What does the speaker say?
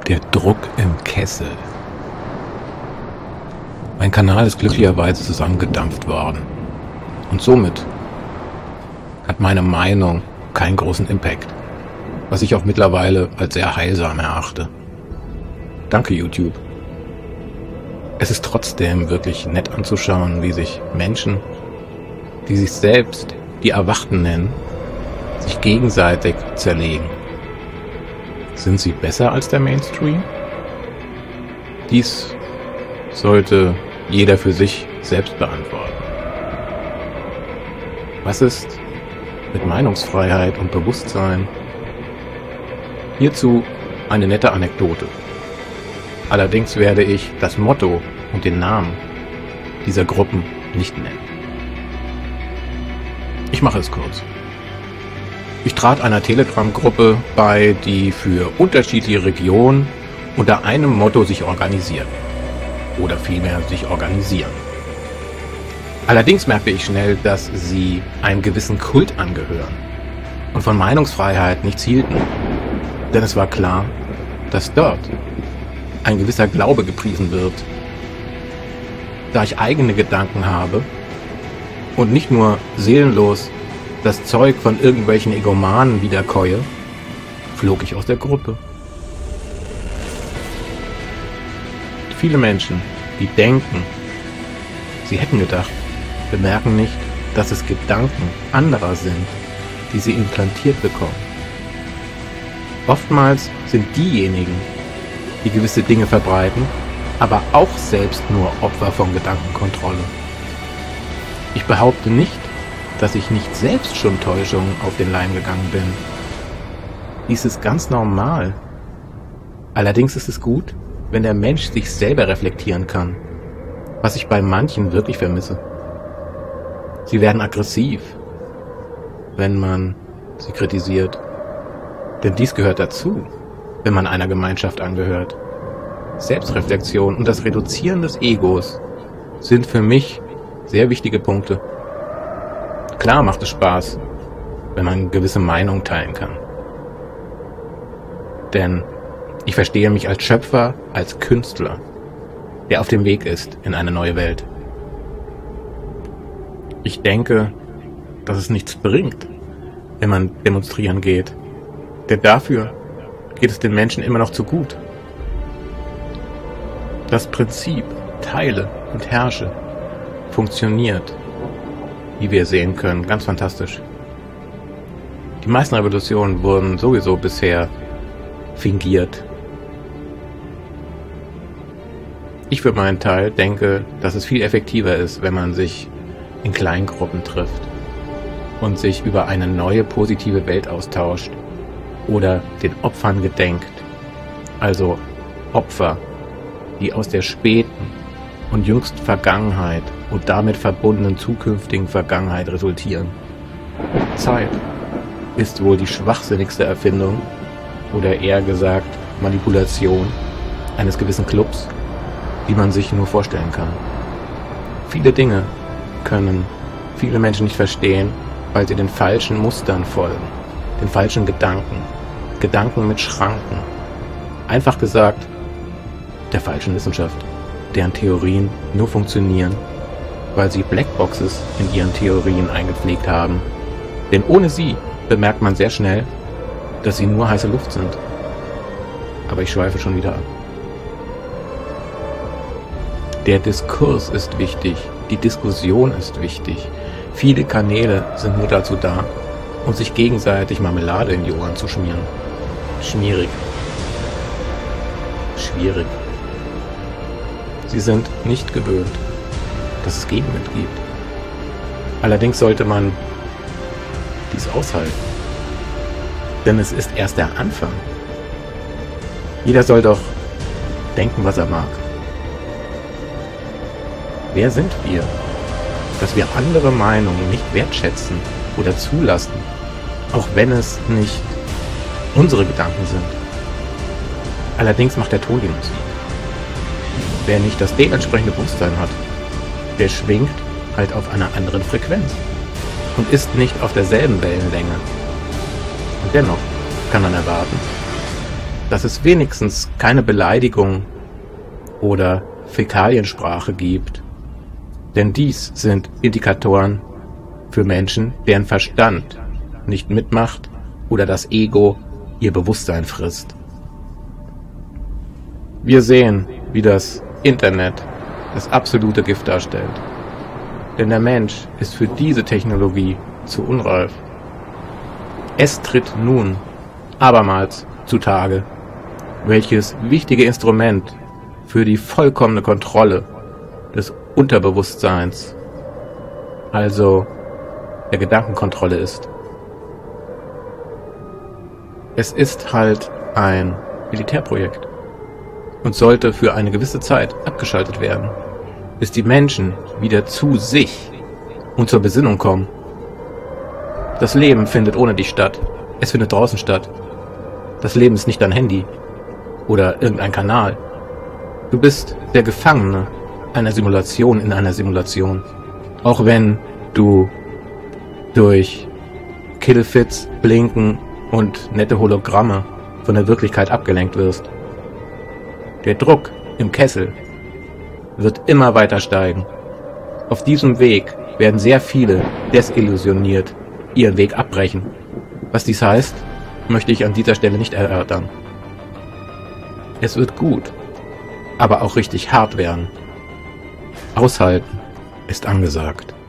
Der Druck im Kessel. Mein Kanal ist glücklicherweise zusammengedampft worden. Und somit hat meine Meinung keinen großen Impact, was ich auch mittlerweile als sehr heilsam erachte. Danke, YouTube. Es ist trotzdem wirklich nett anzuschauen, wie sich Menschen, die sich selbst die Erwachten nennen, sich gegenseitig zerlegen. Sind sie besser als der Mainstream? Dies sollte jeder für sich selbst beantworten. Was ist mit Meinungsfreiheit und Bewusstsein? Hierzu eine nette Anekdote. Allerdings werde ich das Motto und den Namen dieser Gruppen nicht nennen. Ich mache es kurz. Ich trat einer Telegram-Gruppe bei, die für unterschiedliche Regionen unter einem Motto sich organisiert. Oder vielmehr sich organisieren. Allerdings merkte ich schnell, dass sie einem gewissen Kult angehören und von Meinungsfreiheit nichts hielten. Denn es war klar, dass dort ein gewisser Glaube gepriesen wird. Da ich eigene Gedanken habe und nicht nur seelenlos das Zeug von irgendwelchen Egomanen wiederkäue, flog ich aus der Gruppe. Viele Menschen, die denken, sie hätten gedacht, bemerken nicht, dass es Gedanken anderer sind, die sie implantiert bekommen. Oftmals sind diejenigen, die gewisse Dinge verbreiten, aber auch selbst nur Opfer von Gedankenkontrolle. Ich behaupte nicht, dass ich nicht selbst schon Täuschungen auf den Leim gegangen bin. Dies ist ganz normal. Allerdings ist es gut, wenn der Mensch sich selber reflektieren kann, was ich bei manchen wirklich vermisse. Sie werden aggressiv, wenn man sie kritisiert. Denn dies gehört dazu, wenn man einer Gemeinschaft angehört. Selbstreflexion und das Reduzieren des Egos sind für mich sehr wichtige Punkte. Klar macht es Spaß, wenn man gewisse Meinungen teilen kann. Denn ich verstehe mich als Schöpfer, als Künstler, der auf dem Weg ist in eine neue Welt. Ich denke, dass es nichts bringt, wenn man demonstrieren geht. Denn dafür geht es den Menschen immer noch zu gut. Das Prinzip Teile und Herrsche funktioniert, wie wir sehen können, ganz fantastisch. Die meisten Revolutionen wurden sowieso bisher fingiert. Ich für meinen Teil denke, dass es viel effektiver ist, wenn man sich in Kleingruppen trifft und sich über eine neue positive Welt austauscht oder den Opfern gedenkt. Also Opfer, die aus der späten und jüngsten Vergangenheit und damit verbundenen zukünftigen Vergangenheit resultieren. Zeit ist wohl die schwachsinnigste Erfindung oder eher gesagt Manipulation eines gewissen Clubs, die man sich nur vorstellen kann. Viele Dinge können viele Menschen nicht verstehen, weil sie den falschen Mustern folgen, den falschen Gedanken mit Schranken. Einfach gesagt, der falschen Wissenschaft, deren Theorien nur funktionieren, weil sie Blackboxes in ihren Theorien eingepflegt haben. Denn ohne sie bemerkt man sehr schnell, dass sie nur heiße Luft sind. Aber ich schweife schon wieder ab. Der Diskurs ist wichtig, die Diskussion ist wichtig. Viele Kanäle sind nur dazu da, um sich gegenseitig Marmelade in die Ohren zu schmieren. Schmierig. Schwierig. Sie sind nicht gewöhnt, dass es Gegenwind gibt. Allerdings sollte man dies aushalten. Denn es ist erst der Anfang. Jeder soll doch denken, was er mag. Wer sind wir, dass wir andere Meinungen nicht wertschätzen oder zulassen, auch wenn es nicht unsere Gedanken sind? Allerdings macht der Ton die Musik. Wer nicht das dementsprechende Bewusstsein hat, der schwingt halt auf einer anderen Frequenz und ist nicht auf derselben Wellenlänge. Und dennoch kann man erwarten, dass es wenigstens keine Beleidigung oder Fäkaliensprache gibt. Denn dies sind Indikatoren für Menschen, deren Verstand nicht mitmacht oder das Ego ihr Bewusstsein frisst. Wir sehen, wie das Internet das absolute Gift darstellt. Denn der Mensch ist für diese Technologie zu unreif. Es tritt nun abermals zutage, welches wichtige Instrument für die vollkommene Kontrolle des Unterbewusstseins, also der Gedankenkontrolle ist. Es ist halt ein Militärprojekt und sollte für eine gewisse Zeit abgeschaltet werden, bis die Menschen wieder zu sich und zur Besinnung kommen. Das Leben findet ohne dich statt. Es findet draußen statt. Das Leben ist nicht dein Handy oder irgendein Kanal. Du bist der Gefangene einer Simulation in einer Simulation. Auch wenn du durch Killfits, Blinken und nette Hologramme von der Wirklichkeit abgelenkt wirst. Der Druck im Kessel wird immer weiter steigen. Auf diesem Weg werden sehr viele desillusioniert ihren Weg abbrechen. Was dies heißt, möchte ich an dieser Stelle nicht erörtern. Es wird gut, aber auch richtig hart werden. Aushalten ist angesagt.